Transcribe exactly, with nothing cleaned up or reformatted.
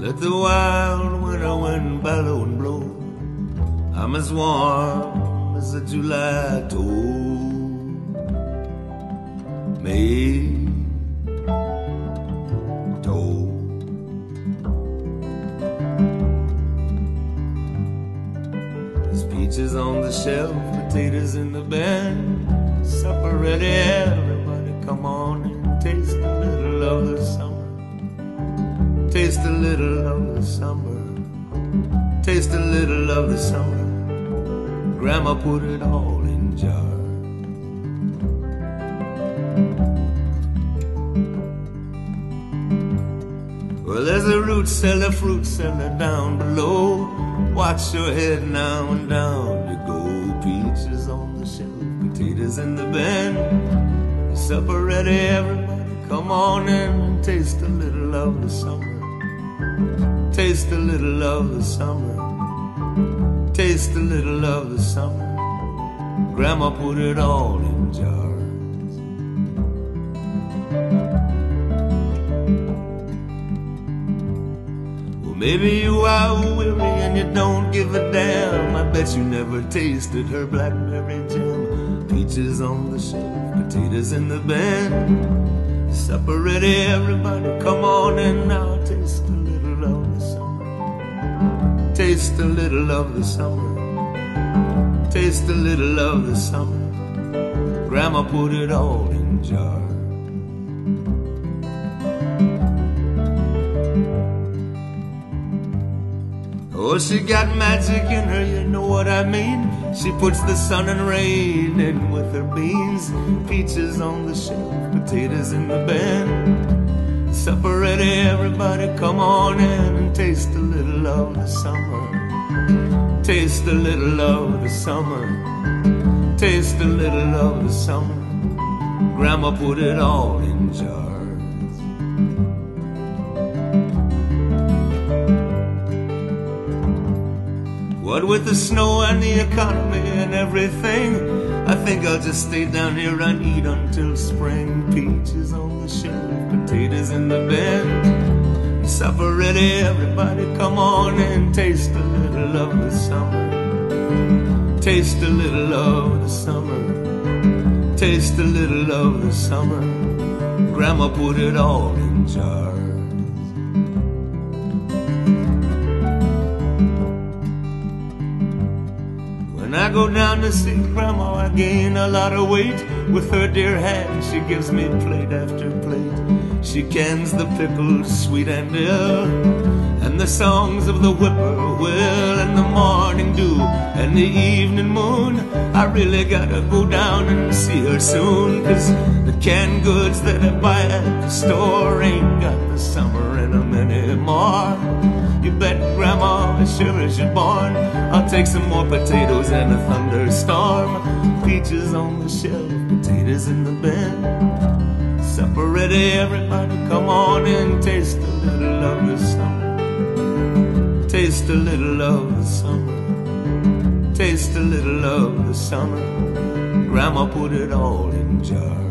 Let the wild winter wind bellow and blow. I'm as warm as a July toad. May toad. There's peaches on the shelf, potatoes in the bin. Supper ready, everybody come on and taste a little of the summer. Taste a little of the summer. Taste a little of the summer. Grandma put it all in jars. Well, there's a root cellar, fruit cellar down below. Watch your head now and down you go. Peaches on the shelf, potatoes in the bin. Supper ready, everybody come on in and taste a little of the summer. Taste a little of the summer. Taste a little of the summer. Grandma put it all in jars. Well, maybe you are weary and you don't give a damn. I bet you never tasted her blackberry jam. Peaches on the shelf, potatoes in the bin. Supper ready, everybody come on in now. Taste a little of the summer. Taste a little of the summer. Taste a little of the summer. Grandma put it all in jars. Oh, she got magic in her, you know what I mean. She puts the sun and rain in with her beans. Peaches on the shelf, potatoes in the bin. Supper ready, everybody come on in and taste a little of the summer. Taste a little of the summer. Taste a little of the summer. Grandma put it all in jars. What with the snow and the economy and everything, I think I'll just stay down here and eat until spring. Peaches on the shelf, potatoes in the bin. Supper ready, everybody come on and taste a little of the summer. Taste a little of the summer. Taste a little of the summer. Grandma put it all in jars. When I go down to see Grandma, I gain a lot of weight. With her dear hand, she gives me plate after plate. She cans the pickles, sweet and ill, and the songs of the whippoorwill, and the morning dew, and the evening moon. I really gotta go down and see her soon, 'cause the canned goods that I buy at the store ain't got the summer in them anymore. You bet Grandma, as sure as you're born, I'll take some more potatoes and a thunderstorm. Peaches on the shelf, potatoes in the bin. Supper ready, everybody come on and taste a little of the summer. Taste a little of the summer. Taste a little of the summer. Grandma put it all in jars.